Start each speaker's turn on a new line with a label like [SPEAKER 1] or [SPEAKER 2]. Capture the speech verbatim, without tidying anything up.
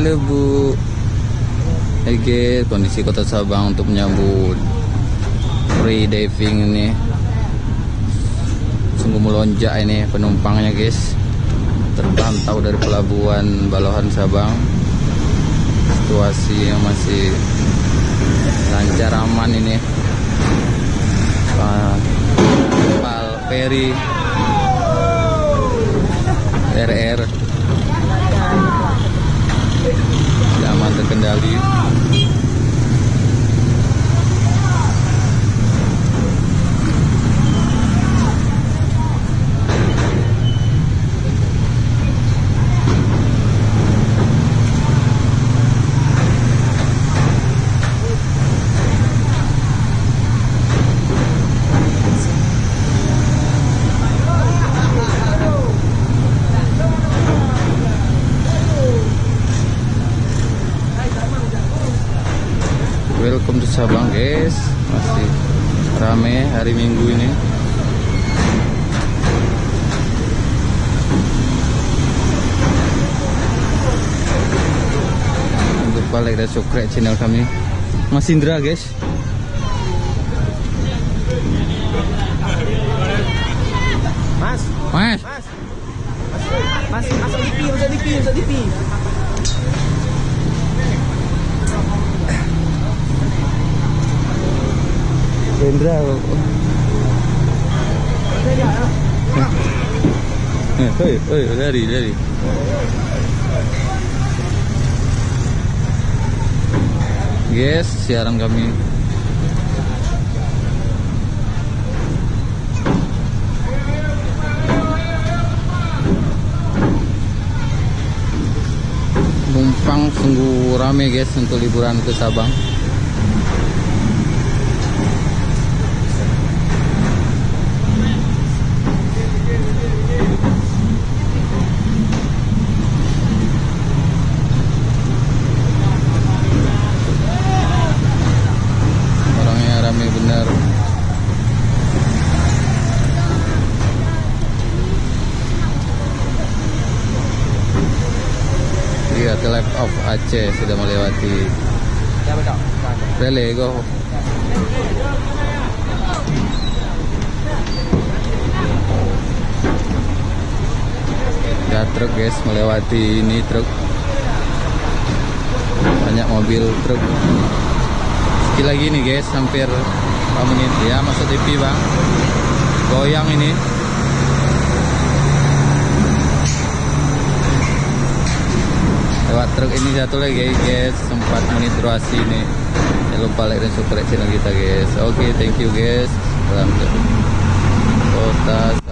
[SPEAKER 1] Halo Bu. Hai guys, kondisi Kota Sabang untuk menyambut free diving ini sungguh melonjak ini penumpangnya guys. Terpantau dari pelabuhan Balohan Sabang, situasi yang masih lancar aman ini. Kapal feri R R aman terkendali. Welcome to Sabang guys, masih rame hari Minggu ini. Jangan lupa like dan subscribe channel kami, Mas Indra guys.
[SPEAKER 2] Mas,
[SPEAKER 1] Mas,
[SPEAKER 2] Mas, Mas, Mas, Mas, Dipi, Mas, Dipi, Mas, Dipi.
[SPEAKER 1] Indra. Hei, hei, lari, lari. Guys, siaran kami. Penumpang sungguh rame guys untuk liburan ke Sabang. Benar. Lihat Live of Aceh sudah melewati.
[SPEAKER 2] Ya betul.
[SPEAKER 1] Rele go. Ya truk guys melewati ini truk. Banyak mobil truk. Sekali lagi nih guys, hampir lima menit ya masuk T V bang, goyang ini. Lewat truk ini satu lagi guys, empat menit durasi ini. Jangan lupa like dan subscribe channel kita guys. Oke, okay, thank you guys. Salam Kota